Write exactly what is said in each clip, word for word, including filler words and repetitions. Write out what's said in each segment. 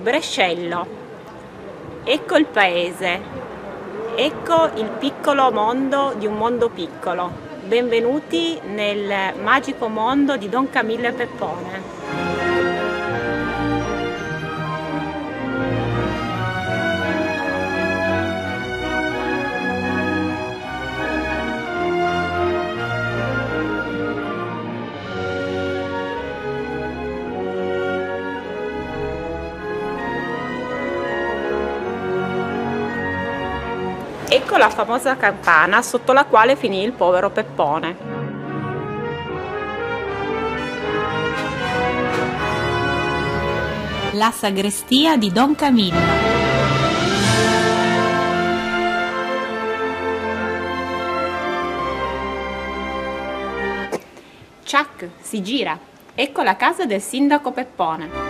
Brescello. Ecco il paese, ecco il piccolo mondo di un mondo piccolo. Benvenuti nel magico mondo di Don Camillo e Peppone. Ecco la famosa campana sotto la quale finì il povero Peppone. La sagrestia di Don Camillo. Ciac, si gira. Ecco la casa del sindaco Peppone.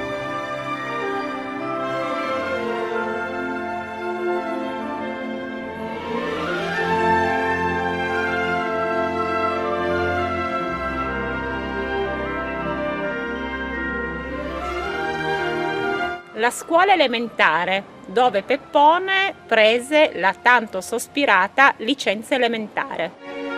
La scuola elementare, dove Peppone prese la tanto sospirata licenza elementare.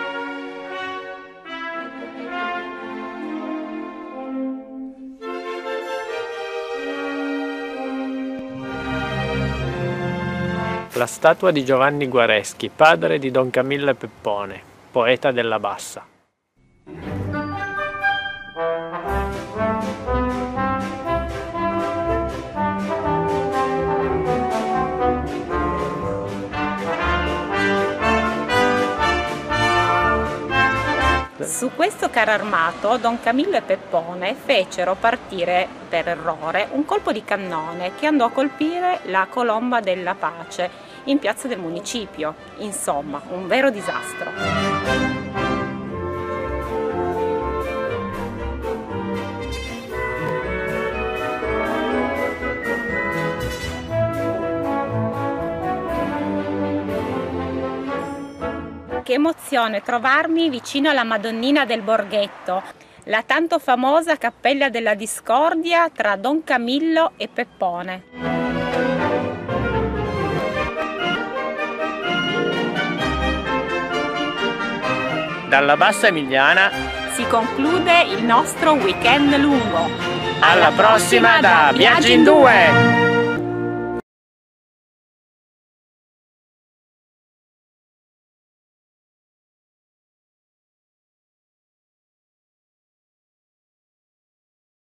La statua di Giovanni Guareschi, padre di Don Camillo e Peppone, poeta della Bassa. Su questo carro armato Don Camillo e Peppone fecero partire per errore un colpo di cannone che andò a colpire la colomba della pace in piazza del municipio. Insomma, un vero disastro. Che emozione trovarmi vicino alla Madonnina del Borghetto, la tanto famosa Cappella della Discordia tra Don Camillo e Peppone. Dalla Bassa Emiliana si conclude il nostro weekend lungo. Alla prossima da Viaggi in Due!